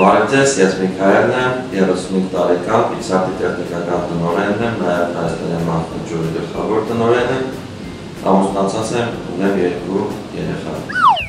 Բարև ձեզ, ես Mikayelն եմ, 35 տարեկան, PicsArt-ի տեխնիկական տնօրենն եմ, նաև Հայաստանի մարդու ջուրի գլխավոր տնօրենը, ամուսնացած եմ, ունեմ 2 երեխա։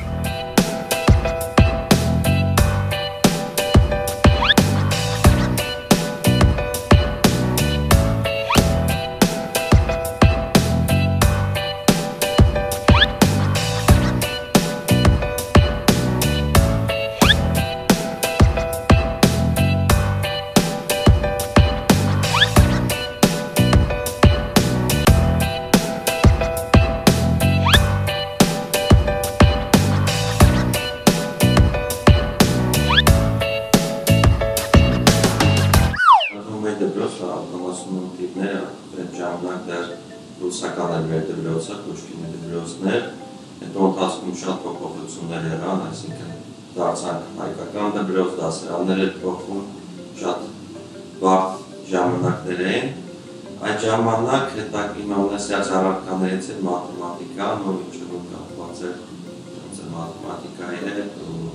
Ժամանակ դեռ ռուսական էր մեր դպրոցը, Պուշկինի դպրոցն էր, հետո ընթացքում շատ փոփոխություններ եղան, այսինքն դարձանք հայկական դպրոց, դասարաններ էր փոխվում, շատ բարդ ժամանակներ էին։ Այդ ժամանակ հետաքրքրած առարկաներից էր մաթեմատիկան, որ ինչու կապված էր մաթեմատիկայի հետ ու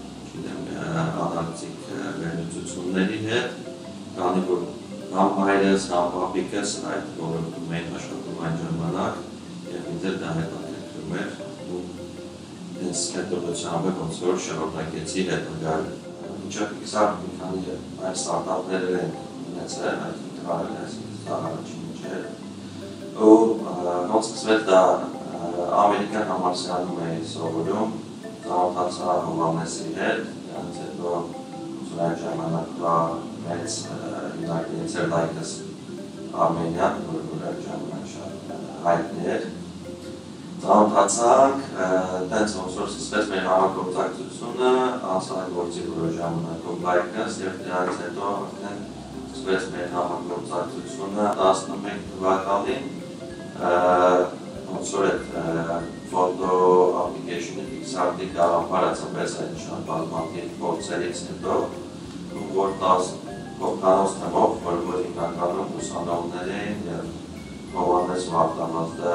անալիզիկ վերլուծությունների հետ, քանի որ համ հայրս, համ պապիկս այդ ոլորտում էին աշխատում այն ժամանակ և ինձ էլ դա հետաքրքրում էր ու ես հետողությամբ ոնց որ շարունակեցի հետագայում։ Մինչև PicsArt մի քանի այլ ստարտափներ են ունեցել, այսինքն արել այս առաջին չէր ու ոնց սկսվեց դա ամերիկյան համալսարանում էի սովորում, ծանոթացա Հովհաննեսի հետ, դրանից հետո այդ ժամանակվա մեծ United States Armenia, որ այդ ժամանակ շատ հայտնի էր։ Ծանոթացանք, տենց ոնց որ սկսվեց մեր համագործակցությունը, անցանք գործի որոշ ժամանակով լայքս և դրանից հետո արդեն սկսվեց մեր համագործակցությունը 11 թվականին, ոնց որ այդ ֆոտո application-ը PicsArt-ի գաղափարացապես այդ շատ բազմաթիվ փորձերից հետո, որ 10 Հովհաննես թեմով, որ հիմնականում ուսանողներ էին և Հովհաննես Վարդանյանը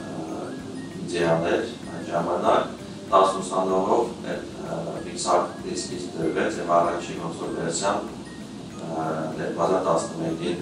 իդեան էր այդ ժամանակ, 10 ուսանողով PicsArt-ի սկիզբ դրվեց և առաջին ոնց որ վերսիան 2011-ին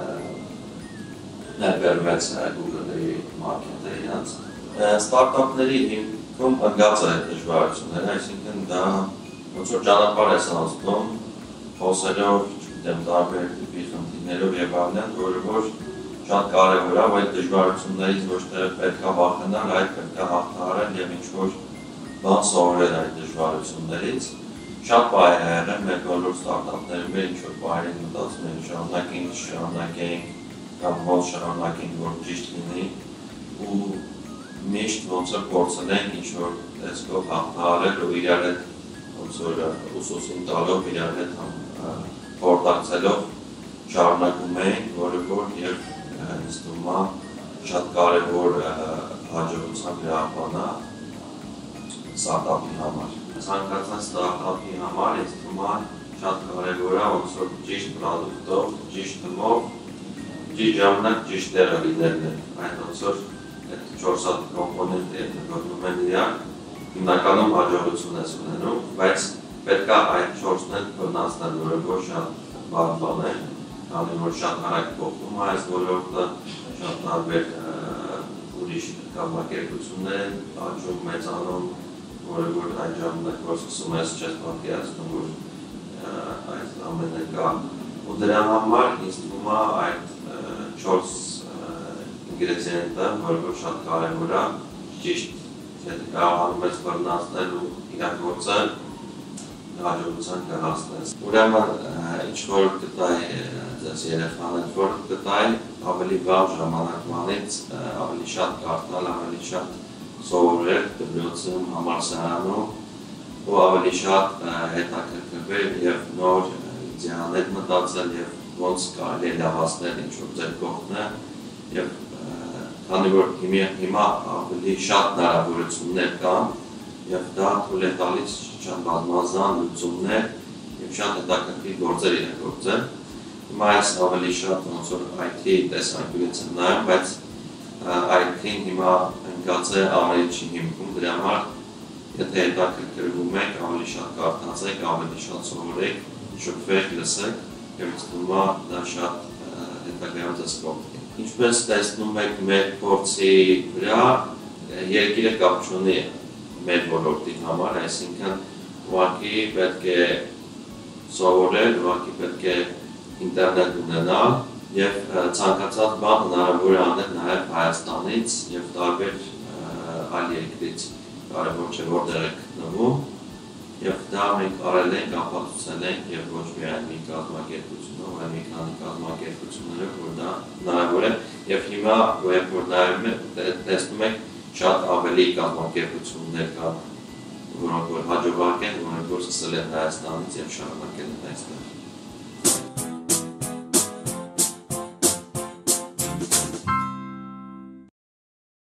ներբերվեց Google-ի մարքեթը իրենց։ Ստարտափների հիմքում ընկած է դժվարությունները, այսինքն դա ոնց որ ճանապարհ ես անցնում, խոսելով տարբեր տիպի խնդիրներով և այլն, որը որ շատ կարևոր է, այդ դժվարություններից ոչ թե պետք է վախենալ, այլ պետք է հաղթահարել և ինչ-որ բան սովորել այդ դժվարություններից։ Շատ պահ է եղել մեր բոլոր ստարտափներում էր ինչ-որ պահեր են մտածում են շարունակենք, կամ ոնց շարունակենք, որ ճիշտ լինի ու միշտ ոնց որ փորձել ենք ինչ-որ տեսքով հաղթահարել ու իրար հետ ոնց որ ուսուցում տալով իրար հետ խորհրդակցելով շարունակում ենք, որը որ և ինձ թվում է շատ կարևոր հաջողության գրահան է ստարտափի համար։ Ցանկացած ստարտափի համար ինձ թվում է շատ կարևոր է ոնց որ ճիշտ պրոդուկտով, ճիշտ թմով, ճիշտ ժամանակ ճիշտ տեղը լինելն է։ Այդ ոնց որ այդ 4 հատ կոմպոնենտը գտնում են իրար, հիմնականում հաջողություն ես ունենում, բայց պետք է այդ 4-ն էլ վնասնել, որը որ շատ բարդ բան է, քանի որ շատ արագ փոխվում է այս ոլորտը, շատ տարբեր ուրիշ կազմակերպություններ են աճում, մեծանում, որը որ այդ ժամանակ որ սկսում ես չես պատկերացնում, որ այդ ամենը կա։ Ու դրա համար ինձ թվում է այդ 4 ինգրեդիենտը, որը որ շատ կարևոր է, ճիշտ կարողանում ես վնասնել ու իրագործել հաջողության կհասնես։ Ուրեմն ինչ-որ կտայի ձեզ երեխան ինչ-որ կտայի ավելի վաղ ժամանակվանից ավելի շատ կարդալ, ավելի շատ սովորել դպրոցում, համալսարանում ու ավելի շատ հետաքրքրվել և նոր իդեաներ մտածել և ոնց կարելի է լավացնել ինչ-որ ձեր կողմն է և քանի որ հիմա ավելի շատ հնարավորություններ կան և դա թույլ է տալիս շատ բազմազան լուծումներ և շատ հետաքրքիր գործեր իրագործել։ Հիմա այս ավելի շատ ոնց որ IT տեսանկյունից եմ նայում, բայց IT-ն հիմա ընկած է ամենի հիմքում, դրա համար եթե հետաքրքրվում եք, ավելի շատ կարդացեք, ավելի շատ սովորեք, շփվեք, լսեք, եւ ինձ թվում է դա շատ հետագայում ձեզ կօգնի։ Ինչպես տեսնում եք մեր փորձի վրա, երկիրը կապ չունի մեր ոլորտի համար, այսինքն ուղղակի պետք է սովորել, ուղղակի պետք է ինտերնետ ունենալ եւ ցանկացած բան հնարավոր է անել նաեւ Հայաստանից եւ տարբեր այլ երկրից, կարևոր չէ որտեղ եք գտնվում, եւ դա մենք արել ենք, ապացուցել ենք եւ ոչ միայն մի կազմակերպությունով, այլ մի քանի կազմակերպություններով, որ դա հնարավոր է եւ հիմա որ նայում եք, տեսնում եք շատ ավելի կազմակերպություններ կան, որոնք որ հաջողակ են, որոնք որ սկսել են Հայաստանից եւ շարունակել են այստեղ։